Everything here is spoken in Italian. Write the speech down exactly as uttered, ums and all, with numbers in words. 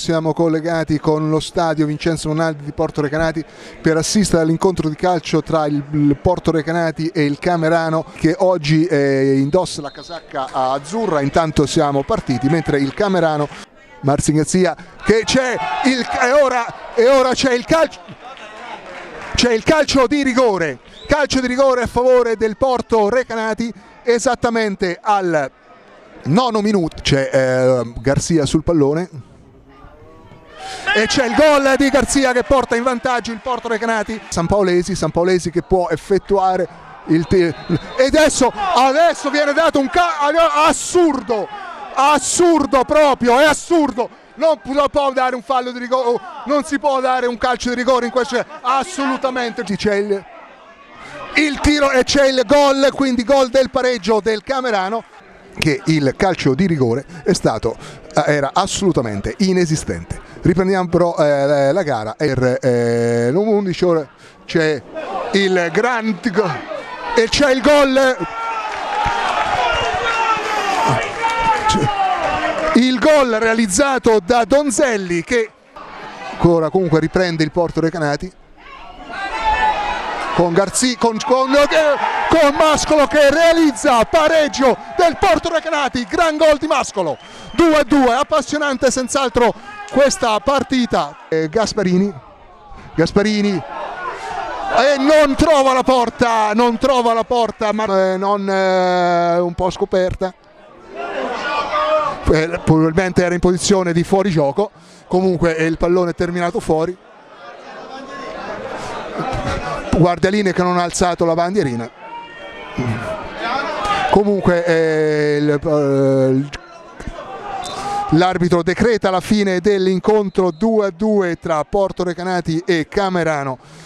Siamo collegati con lo stadio Vincenzo Monaldi di Porto Recanati per assistere all'incontro di calcio tra il Porto Recanati e il Camerano, che oggi eh, indossa la casacca azzurra. Intanto siamo partiti, mentre il Camerano, Marzingazia, che c'è il, e ora, e ora c'è il calcio, c'è il calcio di rigore, calcio di rigore a favore del Porto Recanati, esattamente al nono minuto. C'è eh, Garzia sul pallone e c'è il gol di Garzia che porta in vantaggio il Porto Recanati. Sampaolesi, Sampaolesi che può effettuare il tiro, e adesso, adesso viene dato un calcio assurdo, assurdo proprio, è assurdo. Non può dare un fallo di rigore, non si può dare un calcio di rigore in questo, assolutamente. C'è il, il tiro e c'è il gol, quindi gol del pareggio del Camerano, che il calcio di rigore è stato, era assolutamente inesistente. Riprendiamo però eh, la gara. Per eh, undici ore c'è il grande e c'è il gol, il gol realizzato da Donzelli, che ora comunque riprende il Porto Recanati con Garzia, con, con, con Mascolo che realizza pareggio del Porto Recanati. Gran gol di Mascolo, due a due, appassionante senz'altro questa partita. eh, Gasparini Gasparini e non trova la porta, non trova la porta, ma eh, non eh, un po' scoperta, eh, probabilmente era in posizione di fuorigioco. Comunque il pallone è terminato fuori. Guardialine che non ha alzato la bandierina. Comunque eh, il, eh, l'arbitro decreta la fine dell'incontro due a due tra Porto Recanati e Camerano.